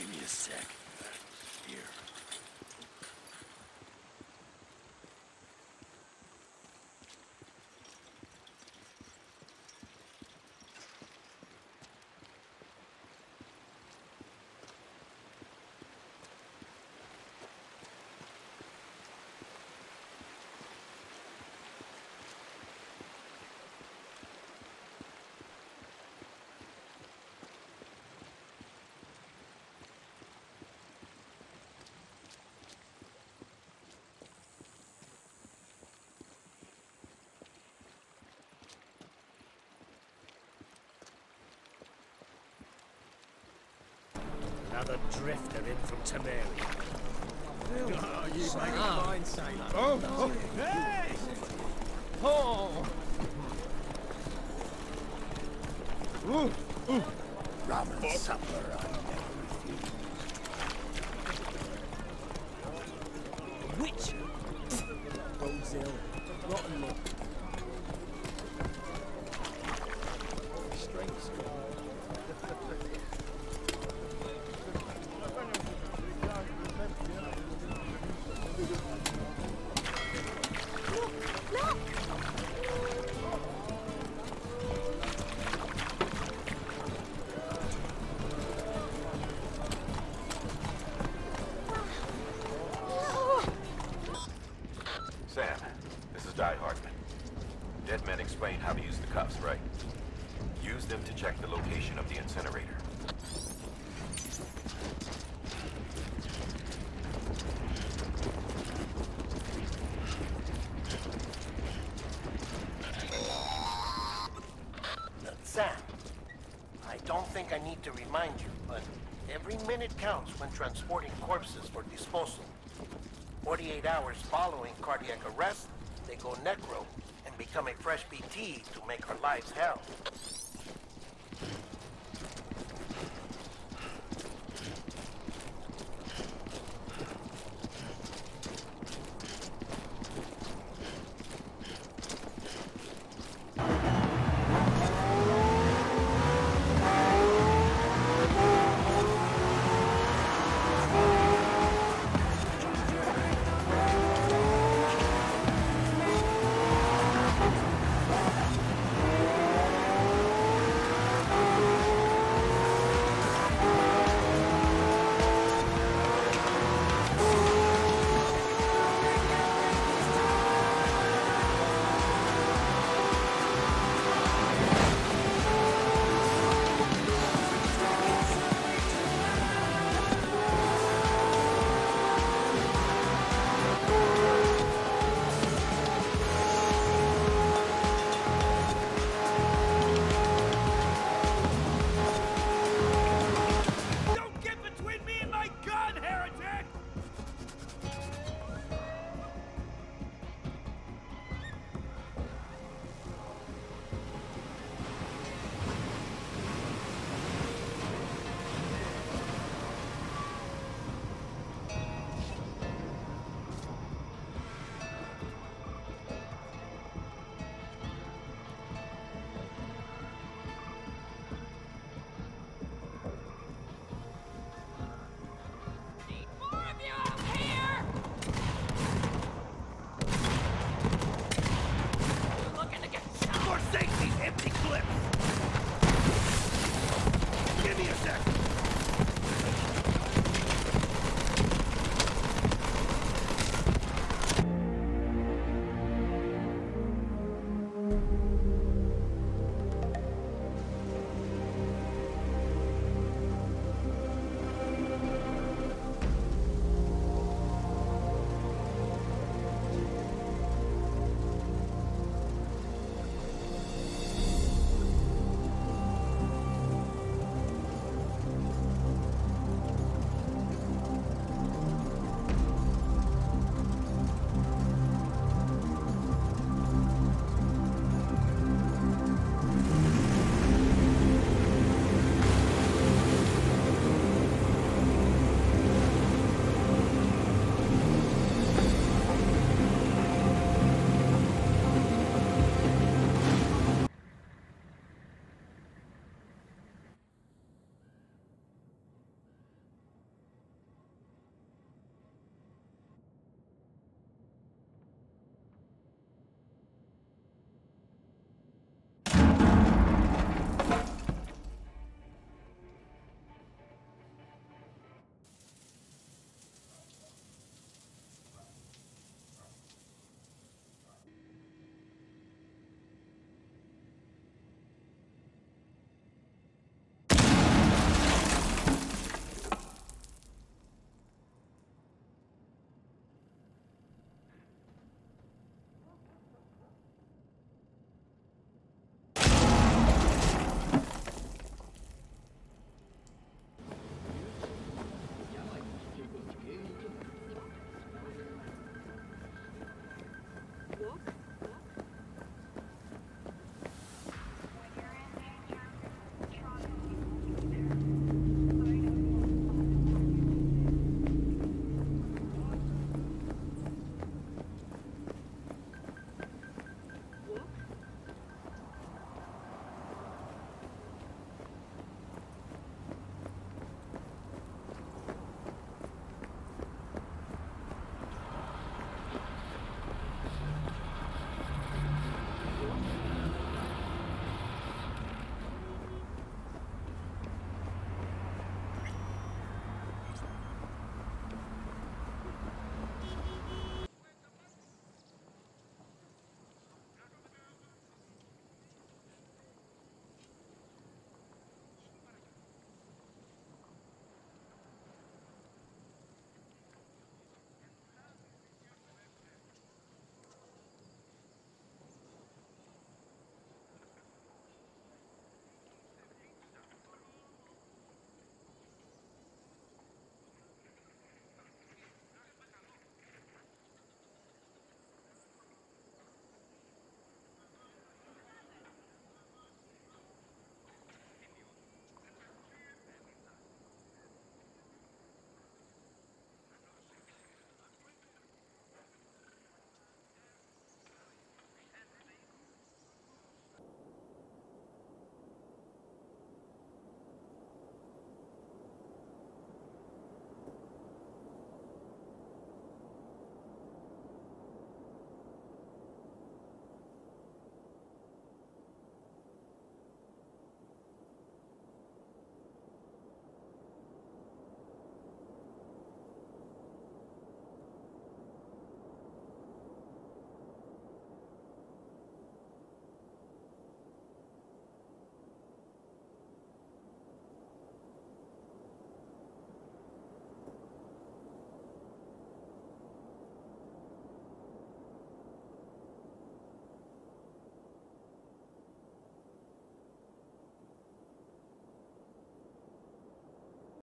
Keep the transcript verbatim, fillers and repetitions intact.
Give me a sec. Here. Another drifter in from Temeria. Oh, you make a fine sailor. Oh, oh, hey! Oh! Ooh, ooh. Ramen supper I never refused. Witch! Bozil. Rotten look. Strength score. Sam, this is Die Hartman. Dead men explained how to use the cuffs, right? Use them to check the location of the incinerator. Sam, I don't think I need to remind you, but every minute counts when transporting corpses for disposal. forty-eight hours following cardiac arrest, they go necro and become a fresh B T to make our lives hell.